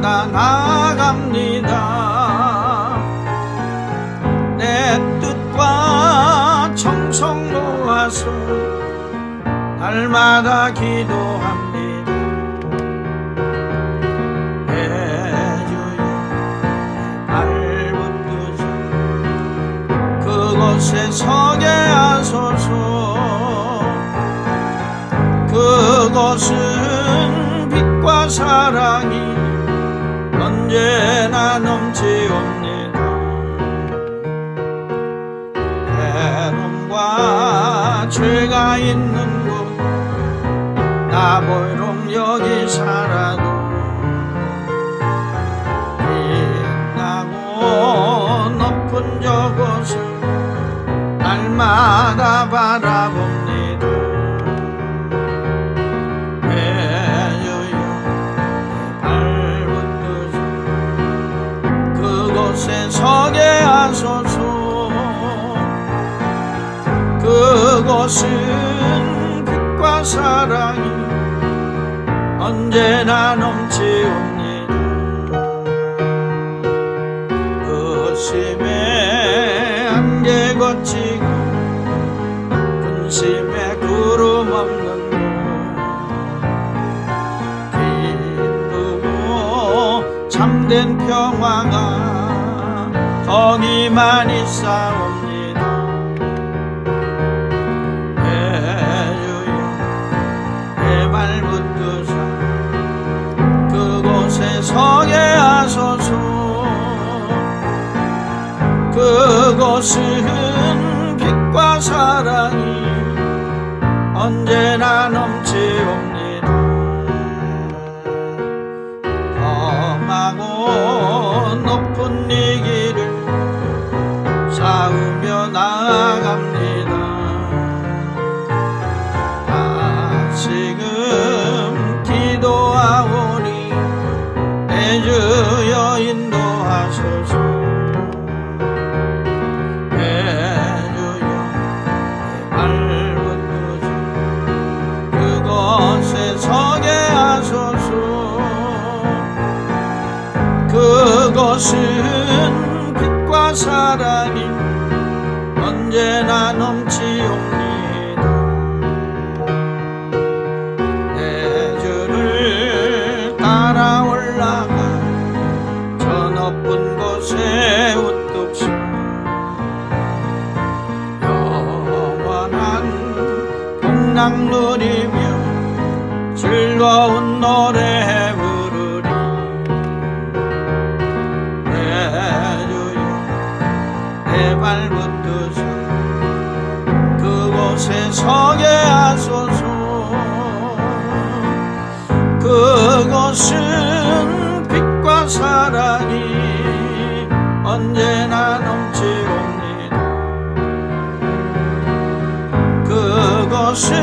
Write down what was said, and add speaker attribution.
Speaker 1: 날마다 나아갑니다. 내 뜻과 청송 놓아서 날마다 기도합니다. 내 주여 내 발붙드셔 그곳에 서게 하소서. 그곳은 빛과 사랑이 언제나 넘치옵니다. 괴로움과 죄가 있는 곳 나보이롱 여기 살아도 빛나고 높은 저곳을 날마다 바라봅니다. 그곳에 서게 하소서. 그곳은 빛과 사랑이 언제나 넘치옵니다. 의심의 안개 거치고 근심의 구름 없는 곳 기쁘고 참된 평화가 거기만 있사옵니다. 내 주여 내 발붙드사 그곳에 서게 하소서. 그곳은 빛과 사랑이 언제나 넘치옵니다. 험하고 높은 이 길을 쌓으며 나아갑니다. 다시금 기도하오니 내 주여 인도하소서. 내 주여 내 발붙드셔 그곳에 서게 하소서. 그곳은 빛과 사랑이 언제나 넘치옵니다. 내 주를 따라 올라가 저 높은 곳에 우뚝 서 영원한 복락 누리며 즐거운 노래 부르리. 내 주여 내 발붙드셔 그곳에 서게 하소서. 그곳은 빛과 사랑이 언제나 넘치옵니다. 그곳은